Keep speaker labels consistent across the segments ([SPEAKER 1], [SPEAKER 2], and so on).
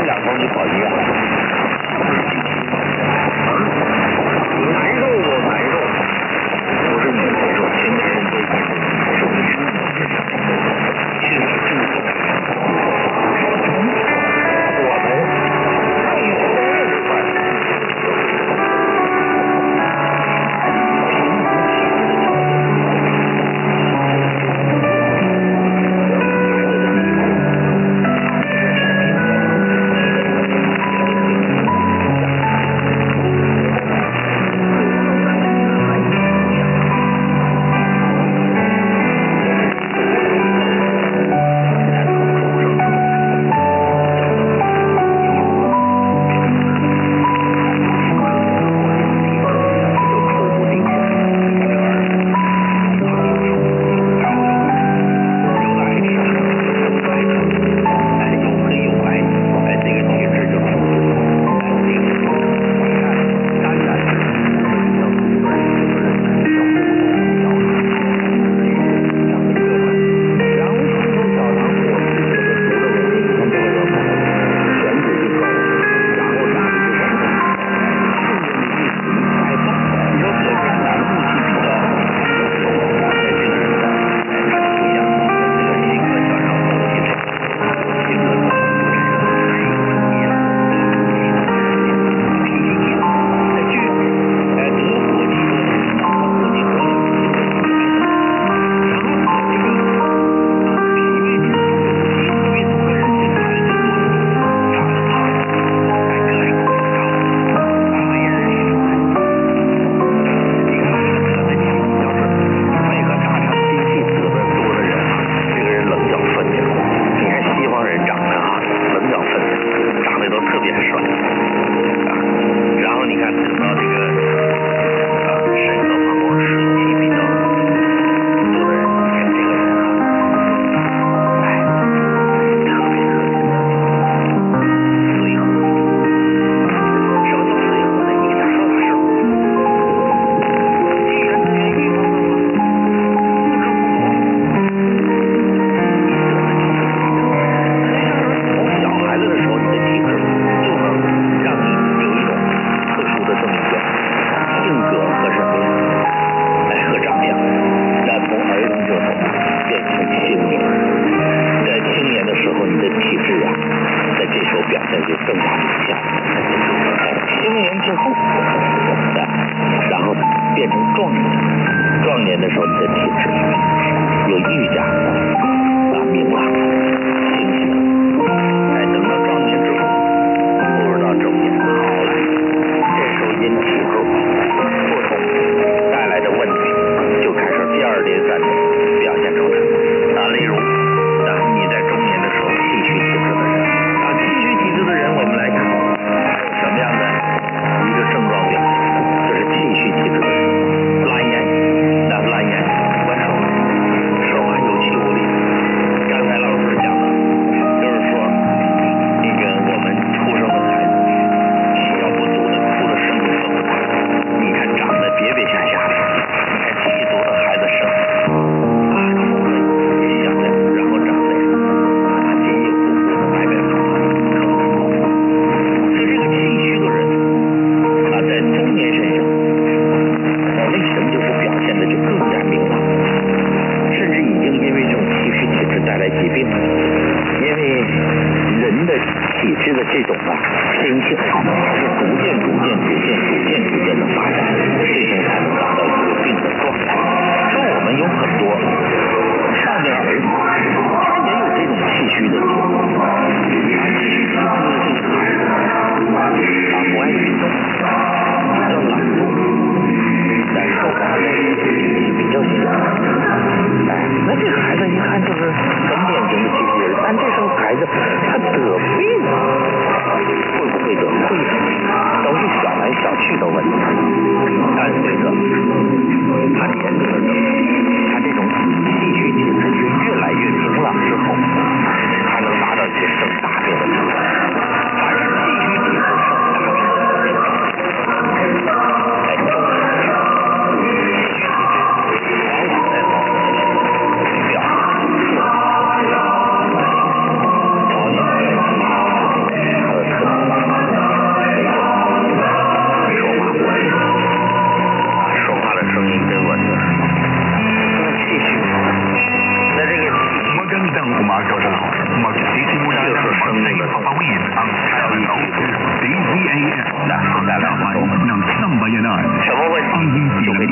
[SPEAKER 1] 2公里跑医院，难受不难受？不是你难受，全家人都难受。其实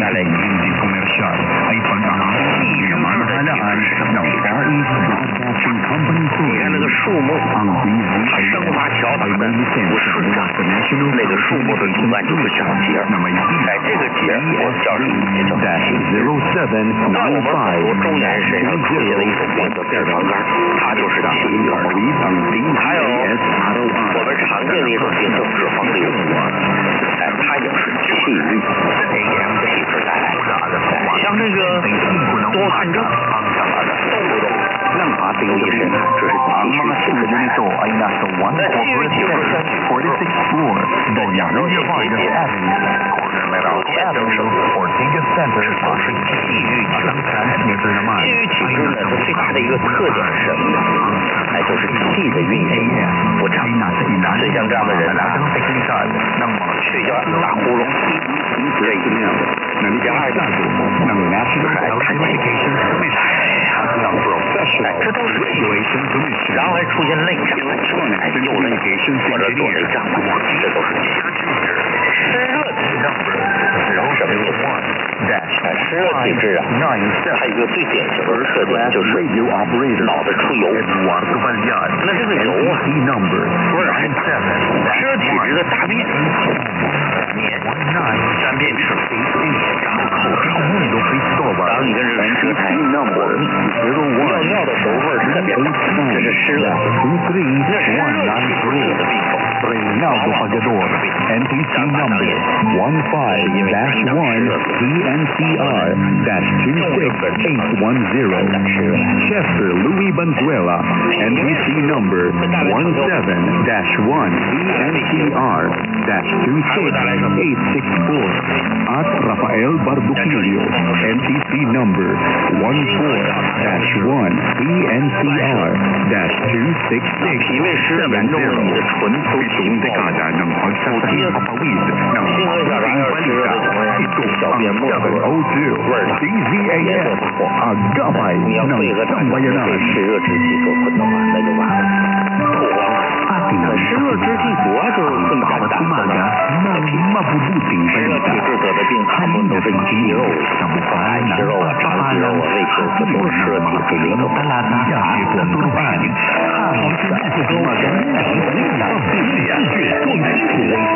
[SPEAKER 1] 带来经济commercial ay pag-ahang ng Far East Broadcasting Company 你看那个树木，它生发条打的不顺畅，那个树木的图案就会长节。在这个节我叫什么？叫节。那我们很多中年人身上出现的一种病叫病房杆，它就是气郁。还有我们常见的一种病叫脂肪瘤，它也是气郁体质带来的。像这个多汗症，动不动让它注意身上，这是气郁体质带来的。那气郁体质身体这讲究这些节前生生是保持气郁体质。气郁体质呢，它最大的一个特点是什么呢？那就是气的运行不畅。就像这样的人啊，睡觉打呼噜，这一个。第二个就是爱叹气，这都是气郁，然后还出现内胀，又累或者做内胀，这都是气。湿热体质什么意思？湿热体质啊，它有一个最典型的特点就是脑袋出油。那这个油啊，不是湿热体质的大便沾便池，然后口臭，然后你跟这个舌苔火热，尿的时候味儿特别大，这是湿热。那湿热体质的病症。
[SPEAKER 2] Reynaldo Pagador, NTC number 15-1ENCR-26810. Chester Louis Banzuela, NTC number 17-1ENCR-26864. At Rafael Barduquillo, NTC number 14-1ENCR-266.
[SPEAKER 1] 心脏能好像是心脏位置，能好像是一种小便沫子味儿大，DZAS 阿爸你要配合上被湿热之气所困的话，那就完了，吐黄了。湿热之气主要就是困肝胆的，湿热体质得的病大部分都是以息肉为主，白息肉啊、长肌肉啊、胃形这都是湿热体质型的。
[SPEAKER 2] 好，